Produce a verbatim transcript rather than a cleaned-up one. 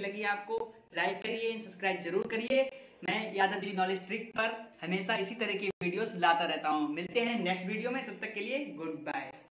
लगी आपको, लाइक करिए, सब्सक्राइब जरूर करिए। मैं यादव जी नॉलेज ट्रिक पर हमेशा इसी तरह की वीडियोस लाता रहता हूँ। मिलते हैं नेक्स्ट वीडियो में, तब तक के लिए गुड बाय।